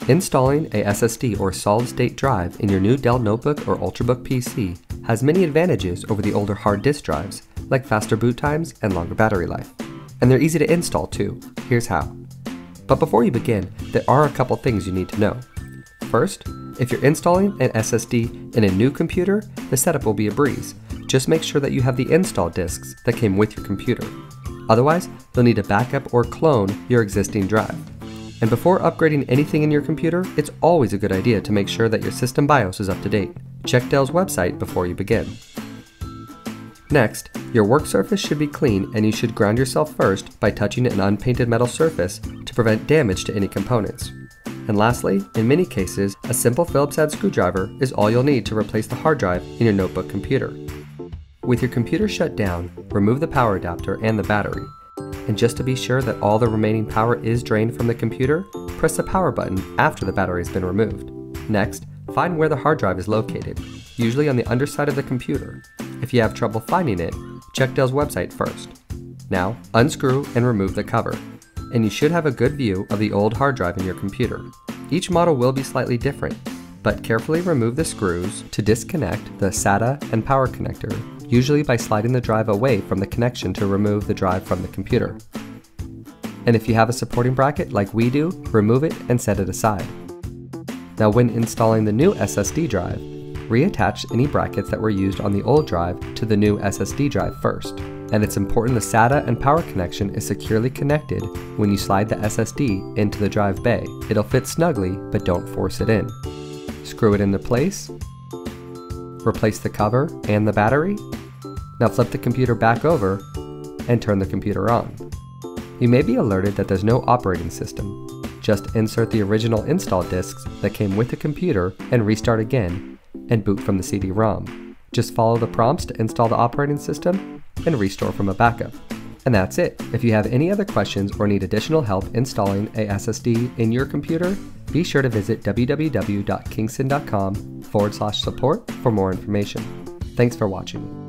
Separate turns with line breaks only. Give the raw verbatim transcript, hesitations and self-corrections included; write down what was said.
Installing a S S D or solid-state drive in your new Dell notebook or ultrabook P C has many advantages over the older hard disk drives, like faster boot times and longer battery life. And they're easy to install too. Here's how. But before you begin, there are a couple things you need to know. First, if you're installing an S S D in a new computer, the setup will be a breeze. Just make sure that you have the install disks that came with your computer. Otherwise, you'll need to backup or clone your existing drive. And before upgrading anything in your computer, it's always a good idea to make sure that your system BIOS is up to date. Check Dell's website before you begin. Next, your work surface should be clean, and you should ground yourself first by touching an unpainted metal surface to prevent damage to any components. And lastly, in many cases, a simple Phillips head screwdriver is all you'll need to replace the hard drive in your notebook computer. With your computer shut down, remove the power adapter and the battery. And just to be sure that all the remaining power is drained from the computer, press the power button after the battery has been removed. Next, find where the hard drive is located, usually on the underside of the computer. If you have trouble finding it, check Dell's website first. Now, unscrew and remove the cover, and you should have a good view of the old hard drive in your computer. Each model will be slightly different, but carefully remove the screws to disconnect the SATA and power connector, usually by sliding the drive away from the connection to remove the drive from the computer. And if you have a supporting bracket like we do, remove it and set it aside. Now, when installing the new S S D drive, reattach any brackets that were used on the old drive to the new S S D drive first. And it's important the SATA and power connection is securely connected when you slide the S S D into the drive bay. It'll fit snugly, but don't force it in. Screw it into place. Replace the cover and the battery. Now flip the computer back over and turn the computer on. You may be alerted that there's no operating system. Just insert the original install disks that came with the computer and restart again and boot from the C D ROM. Just follow the prompts to install the operating system and restore from a backup. And that's it. If you have any other questions or need additional help installing a S S D in your computer, be sure to visit w w w dot kingston dot com forward slash support for more information. Thanks for watching.